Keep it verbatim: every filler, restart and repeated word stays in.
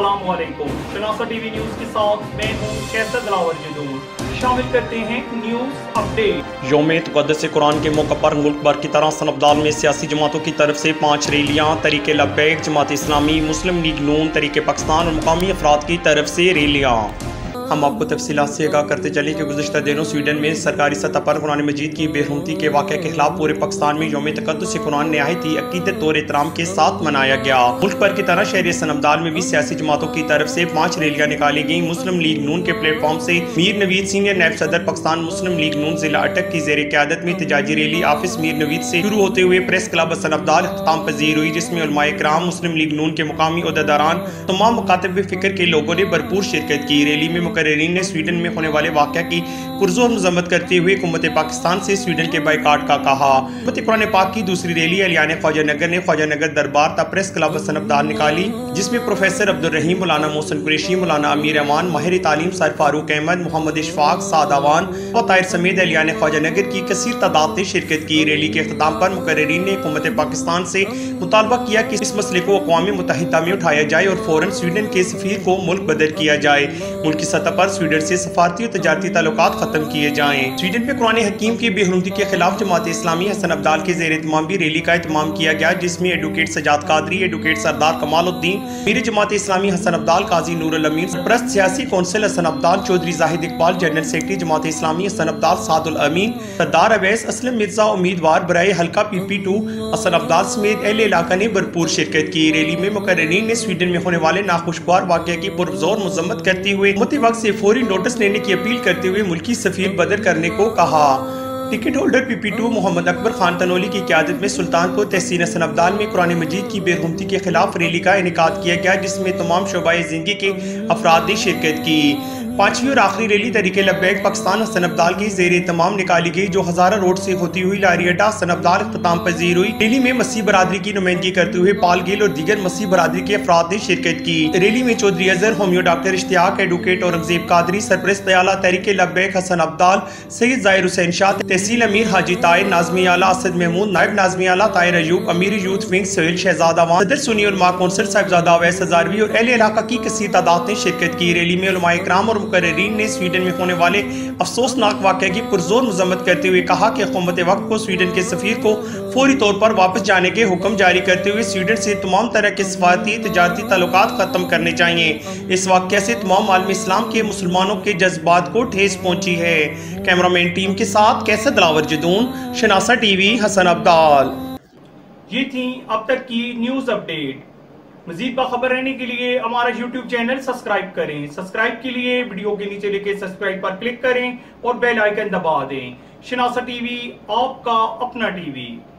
अस्सलाम वालेकुम। शनासा TV news के साथ मैं हूँ कैसर दिलावर जदून। शामिल करते हैं न्यूज अपडेट। यौम तक़द्दुस कुरान के मौके पर मुल्क भर की तरह सनअब्दाल में सियासी जमातों की तरफ से पाँच रैलियाँ, तरीके लब्बैक, जमात इस्लामी, मुस्लिम लीग नून, तरीके पाकिस्तान और मुकामी अफराद की तरफ से रैलियाँ। हम आपको तफसीलात से आगाह करते चले कि गुज़श्ता दिनों स्वीडन में सरकारी सतह पर कुरान मजीद की बेहरमती के वाक़े के खिलाफ पूरे पाकिस्तान में यौम तक़द्दुस कुरान नहायत ही अक़ीदत और एहतराम के साथ मनाया गया। मुल्क भर की तरह शहर सनअब्दाल में भी सियासी जमातों की तरफ से पाँच रैलियाँ निकाली गईं। मुस्लिम लीग नून के प्लेटफॉर्म से मीर नवीद सीनियर नायब सदर पाकिस्तान मुस्लिम लीग नून जिला अटक की ज़ेर क़यादत में एहतजाजी रैली ऑफिस मीर नवीद से शुरू होते हुए प्रेस क्लब सनअब्दाल इख्तिताम पजीर हुई, जिसमें उलमाए किराम, मुस्लिम लीग नून के मुकामी ओहदेदारान, तमाम मकातब फ़िक्र के लोगों ने भरपूर शिरकत की। रैली में मुकर्रिरीन ने स्वीडन में होने वाले वाक़या की पुरजोर मज़म्मत करते हुए हुकूमत पाकिस्तान से स्वीडन के बाइकाट का कहा। हुकूमत कुरान पाक की दूसरी रैली अलियान ख्वाजा नगर ने ख्वाजा नगर दरबार ता प्रेस क्लब सनअब्दाल निकाली, जिसमें प्रोफेसर अब्दुल रहीम, मौलाना मोहसिन कुरैशी, मौलाना अमीर अमान, माहिर तालीम सर फारूक अहमद, मोहम्मद इशफाक, सादावान व ताहिर समेत अलियान ख्वाजा नगर की कसीर तादाद ने शिरकत की। रैली के अख्तिताम पर मुकर्रिरीन ने हुकूमत पाकिस्तान से मुतालबा किया कि इस मसले को अक़वाम मुत्तहिदा में उठाया जाए और फौरन स्वीडन के सफीर को मुल्क बदल किया जाए। मुल्क की सतह पर स्वीडन से सफारती और तजारती ताल्लुकात खत्म किए जाएं। स्वीडन में कुरान हकीम की बेहरमती के खिलाफ जमात इस्लामी हसन अब्दाल के ज़ेर इत्माम भी रैली का इत्माम किया गया, जिसमें एडवोकेट सजाद कादरी, एडवोकेट सरदार कमालुद्दीन, मीर जमात इस्लामी हसन अब्दाल, काजी नूरुल अमीन, सरप्रस्त सियासी council Hasan Abdal, Chaudhry Zahid Iqbal, general secretary Jamaat Islami Hasan Abdal, Saadul Amin, Sardar Awais, Aslam Mirza, उम्मीदवार बराए हल्का P P two Hasan Abdal समेत अहले इलाका ने भरपूर शिरकत की। रैली में मुकर्रिरीन ने स्वीडन में होने वाले नाखुशगवार वाक़या की पुरजोर मज़म्मत करते हुए मुद्दे वक्त से फौरी नोटिस लेने की अपील करते हुए मुल्की सफीर बदर करने को कहा। Ticket holder P P two Mohammad Akbar Khan Tanoli की क़यादत में सुल्तानपुर तहसील हसन अब्दाल में कुरान मजीद की बेहरमती के खिलाफ रैली का इनेकाद किया गया, जिसमें तमाम शोबाए ज़िंदगी के अफराद ने शिरकत की। पांचवी और आखिरी रैली तरीके लब्बैक पाकिस्तान हसन अब्दाल की ज़ेर तमाम निकाली गई, जो हज़ारा रोड से होती हुई लारी अड्डा हसन अब्दाल इख्तिताम पजीर हुई। रैली में मसीह बरादरी की नुमाइंदगी करते हुए पाल गिल और दीगर मसीह बरादरी के अफराद ने शिरकत की। रैली में Chaudhry Azhar, homeo doctor Ishtiaq, advocate Aurangzeb Qadri, सरप्रस्त दयाला, तरीके लब्बैक हसन अब्दाल, सैयद जाहिर हुसैन शाह, तहसील अमीर हाजी ताहिर, नाज़मी आला असद महमूद, नायब नाज़मी आला ताहिर अयूब, अमीर यूथ विंग सोहेल शहजाद अवान, सदर सुन्नी उलमा कौंसिल साहिबजादा अवैस हज़ारवी और अहले इलाका की कसीर तादाद ने शिरकत की। रैली में उलमाए किराम और मुकर्रिरीन ने स्वीडन में होने वाले अफसोसनाक वाक़े की पुरजोर मज़म्मत करते हुए कहा कि हुकूमत वक्त को स्वीडन के सफीर को फौरी तौर पर वापस जाने के हुक्म जारी करते हुए स्वीडन से तमाम तरह के सफारती तजारती ताल्लुकात खत्म करने चाहिए। इस वाक़े से तमाम आलम इस्लाम के मुसलमानों के जज्बात को ठेस पहुंची है। कैमरामैन टीम के साथ कैसर दिलावर जदून, शनासा टीवी हसन अब्दाल। ये थी अब तक की न्यूज अपडेट। मजीद बाखबर रहने के लिए हमारा यूट्यूब चैनल सब्सक्राइब करें। सब्सक्राइब के लिए वीडियो के नीचे लिखे सब्सक्राइब पर क्लिक करें और बेल आइकन दबा दें। शनासा टीवी, आपका अपना टीवी।